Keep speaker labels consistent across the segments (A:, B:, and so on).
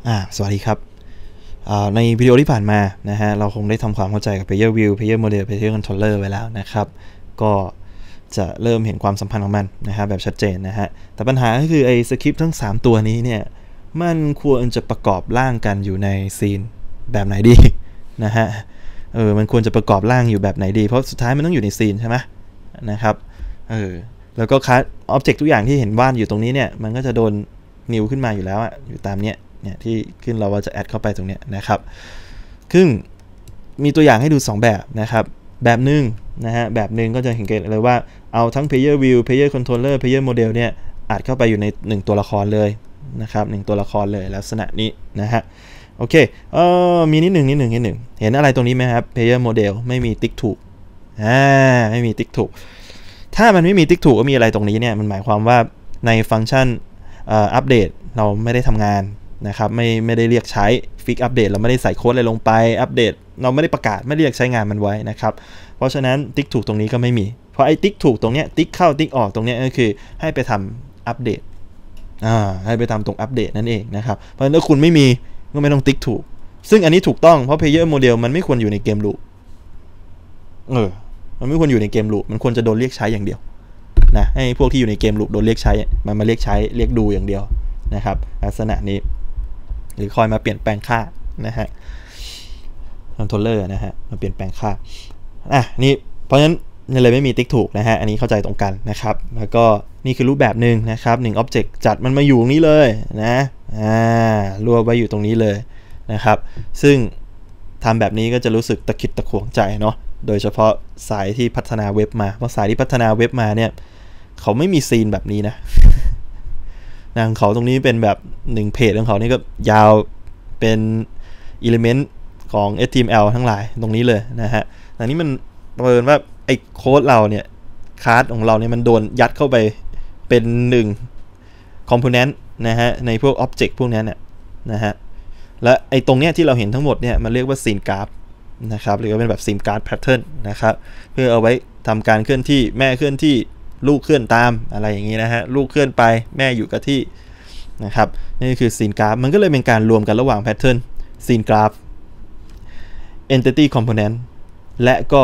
A: สวัสดีครับในวิดีโอที่ผ่านมานะฮะเราคงได้ทำความเข้าใจกับ Player View Player Model Player Controller ไว้แล้วนะครับก็จะเริ่มเห็นความสัมพันธ์ของมันนะฮะแบบชัดเจนนะฮะแต่ปัญหาก็คือไอ้สคริปต์ทั้ง3ตัวนี้เนี่ยมันควรจะประกอบร่างกันอยู่ในซีนแบบไหนดีนะฮะมันควรจะประกอบร่างอยู่แบบไหนดีเพราะสุดท้ายมันต้องอยู่ในซีนใช่ไหมนะครับแล้วก็คัสออบเจกต์ทุกอย่างที่เห็นวาดอยู่ตรงนี้เนี่ยมันก็จะโดนนิวขึ้นมาอยู่แล้วอยู่ตามเนี้ยที่ขึ้นเราว่าจะแอดเข้าไปตรงเนี้ยนะครับซึ่งมีตัวอย่างให้ดู2แบบนะครับแบบหนึ่งนะฮะแบบหนึ่งก็จะเห็นเลยว่าเอาทั้ง Player View Player Controller Player Model เนี่ยอัดเข้าไปอยู่ใน1ตัวละครเลยนะครับ1ตัวละครเลยลักษณะนี้นะฮะโอเคมีนิดหนึ่งเห็นอะไรตรงนี้ไหมครับ Player Model ไม่มีติ๊กถูกไม่มีติ๊กถูกถ้ามันไม่มีติ๊กถูกก็มีอะไรตรงนี้เนี่ยมันหมายความว่าในฟังก์ชันอัปเดตเราไม่ได้ทำงานนะครับไม่ได้เรียกใช้ฟิกอัปเดตเราไม่ได้ใส่โค้ดอะไรลงไปอัปเดตเราไม่ได้ประกาศไม่ได้เรียกใช้งานมันไว้นะครับเพราะฉะนั้นติ๊กถูกตรงนี้ก็ไม่มีเพราะไอ้ติ๊กถูกตรงเนี้ยติ๊กเข้าติ๊กออกตรงเนี้ยก็คือให้ไปทำอัปเดตให้ไปทำตรงอัปเดตนั่นเองนะครับเพราะฉะนั้นถ้าคุณไม่มีก็ไม่ต้องติ๊กถูกซึ่งอันนี้ถูกต้องเพราะ Player Model มันไม่ควรอยู่ในเกมลูปมันไม่ควรอยู่ในเกมลูปมันควรจะโดนเรียกใช้อย่างเดียวนะให้พวกที่อยู่ในเกมลูปโดนเรียกใช้มันมาเรียกใช้เรียกดูอย่างเดียวนะครับลักษณะนี้หรือคอยมาเปลี่ยนแปลงค่านะฮะคอนโทรลเลอร์นะฮะมาเปลี่ยนแปลงค่านี่เพราะฉะนั้นเลยไม่มีติ๊กถูกนะฮะอันนี้เข้าใจตรงกันนะครับแล้วก็นี่คือรูปแบบหนึ่งนะครับ1 Object จัดมันมาอยู่ตรงนี้เลยนะรวบไว้อยู่ตรงนี้เลยนะครับซึ่งทำแบบนี้ก็จะรู้สึกตะขิดตะขวงใจเนาะโดยเฉพาะสายที่พัฒนาเว็บมาเพราะสายที่พัฒนาเว็บมาเนี่ยเขาไม่มีซีนแบบนี้นะของเขาตรงนี้เป็นแบบ1เพจของเขานี่ก็ยาวเป็น element ของ HTML ทั้งหลายตรงนี้เลยนะฮะอันนี้มันประเมินว่าไอ้โค้ดเราเนี่ยคลาสของเราเนี่ยมันโดนยัดเข้าไปเป็น1 component นะฮะในพวก object พวกนี้เนี่ยนะฮะและไอ้ตรงเนี้ยที่เราเห็นทั้งหมดเนี่ยมันเรียกว่า scene graph นะครับหรือว่าเป็นแบบ scene graph pattern นะครับเพื่อเอาไว้ทำการเคลื่อนที่แม่เคลื่อนที่ลูกเคลื่อนตามอะไรอย่างนี้นะฮะลูกเคลื่อนไปแม่อยู่กับที่นะครับนี่คือ scene graph มันก็เลยเป็นการรวมกันระหว่าง pattern scene graph entity component และก็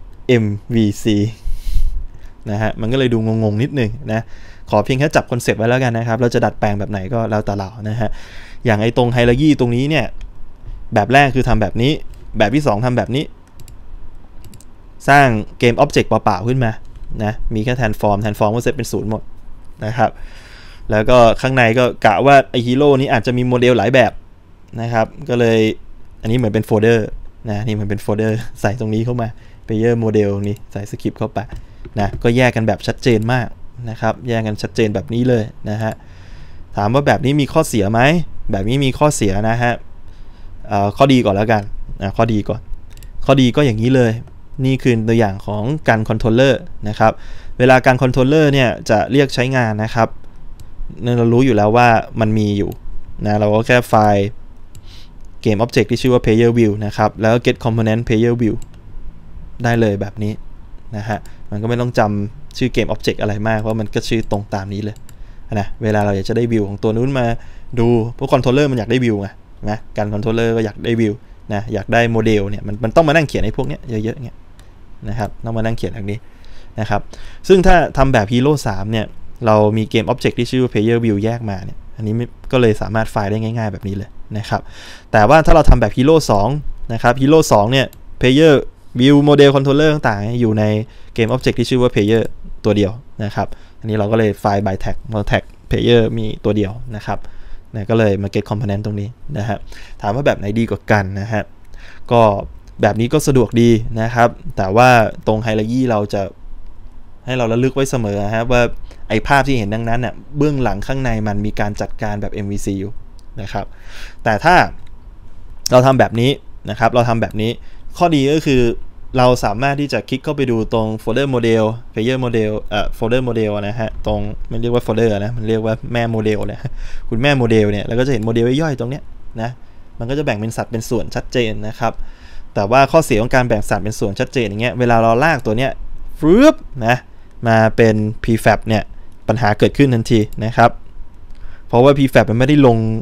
A: MVC นะฮะมันก็เลยดูงงๆนิดนึงนะขอเพียงแค่จับคอนเซปต์ไว้แล้วกันนะครับเราจะดัดแปลงแบบไหนก็แล้วแต่เรานะฮะอย่างไอ้ตรงไฮรักีตรงนี้เนี่ยแบบแรกคือทำแบบนี้แบบที่2ทำแบบนี้สร้างเกม Object เปล่าๆขึ้นมานะมีแค่ transform ก็เซตเป็น0หมดนะครับแล้วก็ข้างในก็กะว่าไอฮีโร่นี้อาจจะมีโมเดลหลายแบบนะครับก็เลยอันนี้เหมือนเป็นโฟลเดอร์นะนี่มันเป็นโฟลเดอร์ใส่ตรงนี้เข้ามา Player Model นี่ใส่สคริปต์เข้าไปนะก็แยกกันแบบชัดเจนมากนะครับแยกกันชัดเจนแบบนี้เลยนะฮะถามว่าแบบนี้มีข้อเสียไหมแบบนี้มีข้อเสียนะฮะข้อดีก่อนแล้วกันข้อดีก็อย่างนี้เลยนี่คือตัวอย่างของการคอนโทรลเลอร์นะครับเวลาการคอนโทรลเลอร์เนี่ยจะเรียกใช้งานนะครับเรารู้อยู่แล้วว่ามันมีอยู่นะเราก็แค่ไฟล์เกม Object ที่ชื่อว่า Player View นะครับแล้ว get component Player View ได้เลยแบบนี้นะฮะมันก็ไม่ต้องจำชื่อเกม Object อะไรมากเพราะมันก็ชื่อตรงตามนี้เลยนะเวลาเราอยากจะได้วิวของตัวนู้นมาดูเพราะคอนโทรลเลอร์มันอยากได้วิวไงนะการคอนโทรลเลอร์ก็อยากได้วิวนะอยากได้โมเดลเนี่ยมันต้องมานั่งเขียนไอ้พวกเนี้ยเยอะๆเงี้ยนะครับต้องมานั่งเขียนแบบนี้นะครับซึ่งถ้าทำแบบ Hero 3เนี่ยเรามีเกม Object ที่ชื่อ Player View แยกมาเนี่ยอันนี้ก็เลยสามารถไฟล์ได้ง่ายๆแบบนี้เลยนะครับแต่ว่าถ้าเราทำแบบ Hero 2นะครับ Hero 2เนี่ย Player View Model Controller ต่างๆอยู่ในเกม Object ที่ชื่อว่า Player ตัวเดียวนะครับอันนี้เราก็เลยไฟล์ by tag tag Player มีตัวเดียวนะครับนะก็เลยมา get component ตรงนี้นะฮะถามว่าแบบไหนดีกว่ากันนะฮะก็แบบนี้ก็สะดวกดีนะครับแต่ว่าตรงไฮไลท์เราจะให้เราระลึกไว้เสมอครับว่าไอภาพที่เห็นดังนั้นน่ะเบื้องหลังข้างในมันมีการจัดการแบบ MVC อยู่นะครับแต่ถ้าเราทำแบบนี้นะครับเราทำแบบนี้ข้อดีก็คือเราสามารถที่จะคลิกเข้าไปดูตรงโฟลเดอร์โมเดล Player Model โฟลเดอร์โมเดลนะฮะตรงมันเรียกว่าโฟลเดอร์นะมันเรียกว่าแม่โมเดลเลยคุณแม่โมเดลเนี่ยเราก็จะเห็นโมเดลย่อยๆตรงเนี้ยนะมันก็จะแบ่งเป็นสัดเป็นส่วนชัดเจนนะครับแต่ว่าข้อเสียของการแบ่งสัดเป็นส่วนชัดเจนอย่างเงี้ยเวลาเราลากตัวเนี้ยฟึบนะมาเป็น prefab เนี่ยปัญหาเกิดขึ้นทันทีนะครับเพราะว่า prefab มันไม่ได้ลง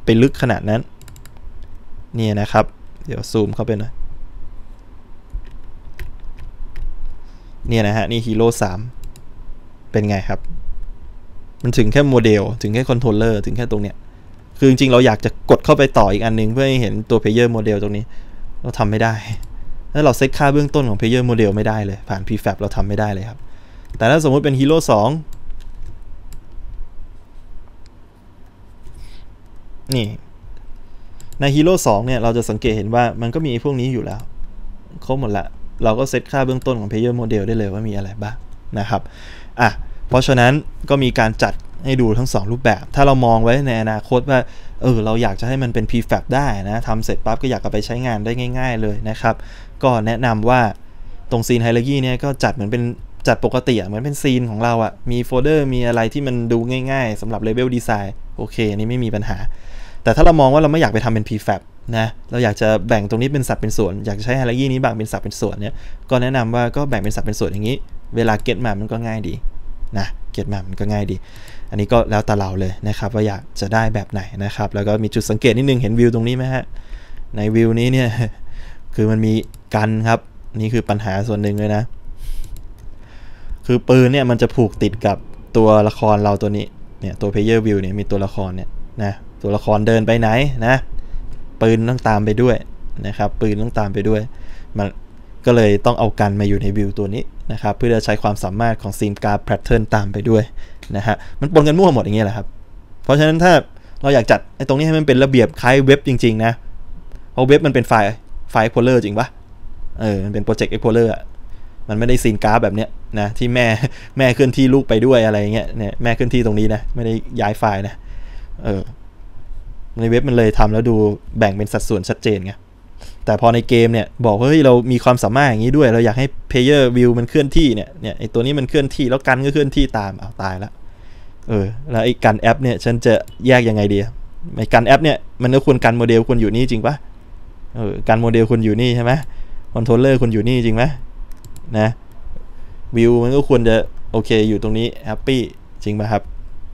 A: ไปลึกขนาดนั้นนี่นะครับเดี๋ยวซูมเข้าไปหน่อยเนี่ยนะฮะนี่ฮีโร่3เป็นไงครับมันถึงแค่โมเดลถึงแค่คอนโทรลเลอร์ถึงแค่ตรงเนี้ยคือจริงๆเราอยากจะกดเข้าไปต่ออีกอันนึงเพื่อให้เห็นตัว Player Model ตรงนี้เราทำไม่ได้ถ้าเราเซตค่าเบื้องต้นของ Player Model ไม่ได้เลยผ่าน prefab เราทำไม่ได้เลยครับแต่ถ้าสมมติเป็นฮีโร่2นี่ในฮีโร่2เนี่ยเราจะสังเกตเห็นว่ามันก็มีพวกนี้อยู่แล้วครบหมดละเราก็เซตค่าเบื้องต้นของ Player Model ได้เลยว่ามีอะไรบ้างนะครับเพราะฉะนั้นก็มีการจัดให้ดูทั้ง2รูปแบบถ้าเรามองไว้ในอนาคตว่าเราอยากจะให้มันเป็น prefab ได้นะทำเสร็จปั๊บก็อยากเอาไปใช้งานได้ง่ายๆเลยนะครับก็แนะนำว่าตรงซีนไฮรักีเนี่ยก็จัดเหมือนเป็นจัดปกติเหมือนเป็นซีนของเรามีโฟลเดอร์มีอะไรที่มันดูง่ายๆสำหรับ Level Design โอเคนี่ไม่มีปัญหาแต่ถ้าเรามองว่าเราไม่อยากไปทำเป็น prefab นะเราอยากจะแบ่งตรงนี้เป็นสัดเป็นส่วนอยากจะใช้ไฮรักีนี้แบ่งเป็นสัดเป็นส่วนเนี่ยก็แนะนำว่าก็แบ่งเป็นสัดเป็นส่วนอย่างนี้เวลาเก็ตมามันก็ง่ายดีนะเก็ตมามันก็ง่ายดีอันนี้ก็แล้วแต่เราเลยนะครับว่าอยากจะได้แบบไหนนะครับแล้วก็มีจุดสังเกตนิดนึงเห็นวิวตรงนี้ไหมฮะในวิวนี้เนี่ยคือมันมีกันครับนี่คือปัญหาส่วนหนึ่งเลยนะคือปืนเนี่ยมันจะผูกติดกับตัวละครเราตัวนี้เนี่ยตัว player view เนี่ยมีตัวละครเนี่ยนะตัวละครเดินไปไหนนะปืนต้องตามไปด้วยนะครับปืนต้องตามไปด้วยมันก็เลยต้องเอากันมาอยู่ในวิวตัวนี้นะครับเพื่อจะใช้ความสามารถของซีมการ์ดแพทเทิร์นตามไปด้วยนะฮะมันปนกันมั่วหมดอย่างเงี้ยแหละครับเพราะฉะนั้นถ้าเราอยากจัดไอ้ตรงนี้ให้มันเป็นระเบียบคล้ายเว็บจริงๆนะเพราะเว็บมันเป็นไฟล์Explorer จริงปะมันเป็นโปรเจกต์ Explorer มันไม่ได้ซีนการ์ดแบบเนี้ยนะที่แม่เคลื่อนที่ลูกไปด้วยอะไรเงี้ยเนี่ยแม่เคลื่อนที่ตรงนี้นะไม่ได้ย้ายไฟล์นะในเว็บมันเลยทำแล้วดูแบ่งเป็นสัดส่วนชัดเจนไงแต่พอในเกมเนี่ยบอกเฮ้ยเรามีความสามารถอย่างนี้ด้วยเราอยากให้ player view มันเคลื่อนที่เนี่ยไอตัวนี้มันเคลื่อนที่แล้วกันก็เคลื่อนที่ตามตายแล้วแล้วไอกันแอปเนี่ยฉันจะแยกยังไงดีไอกันแอปเนี่ยมันก็ควรกันโมเดลควรอยู่นี่จริงปะกันโมเดลควรอยู่นี่ใช่ไหมคอนโทรลเลอร์ควรอยู่นี่จริงไหมนะวิวมันก็ควรจะโอเคอยู่ตรงนี้แฮปปี้จริงป่ะครับ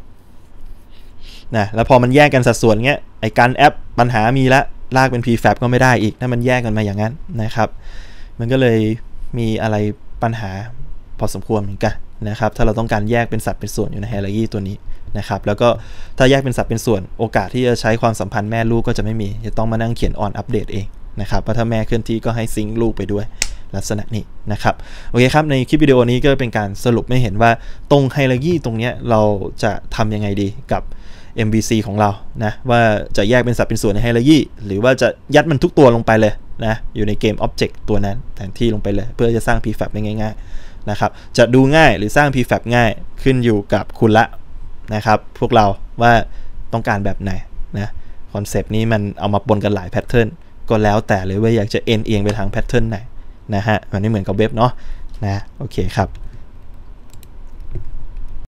A: นะแล้วพอมันแยกกันสัดส่วนเงี้ยไอกันแอปปัญหามีละลากเป็น prefab ก็ไม่ได้อีกถ้ามันแยกกันมาอย่างนั้นนะครับมันก็เลยมีอะไรปัญหาพอสมควรเหมือนกันนะครับถ้าเราต้องการแยกเป็นสัดเป็นส่วนอยู่ใน hierarchy ตัวนี้นะครับแล้วก็ถ้าแยกเป็นสัดเป็นส่วนโอกาสที่จะใช้ความสัมพันธ์แม่ลูกก็จะไม่มีจะต้องมานั่งเขียน on update เองนะครับเพราะถ้าแม่เคลื่อนที่ก็ให้ซิงค์ลูกไปด้วยลักษณะนี้นะครับโอเคครับในคลิปวิดีโอนี้ก็เป็นการสรุปให้เห็นว่าตรง hierarchy ตรงนี้เราจะทำยังไงดีกับMVC ของเรานะว่าจะแยกเป็นสัดเป็นส่วนใน hierarchy หรือว่าจะยัดมันทุกตัวลงไปเลยนะอยู่ในเกม object ตัวนั้นแทนที่ลงไปเลยเพื่อจะสร้าง prefab ได้ง่ายๆนะครับจะดูง่ายหรือสร้าง prefab ง่ายขึ้นอยู่กับคุณละนะครับพวกเราว่าต้องการแบบไหนนะคอนเซปต์นี้มันเอามาปนกันหลายแพทเทิร์นก็แล้วแต่เลยว่าอยากจะเอียงไปทางแพทเทิร์นไหนนะฮะมันไม่เหมือนกับเว็บเนาะนะโอเคครับ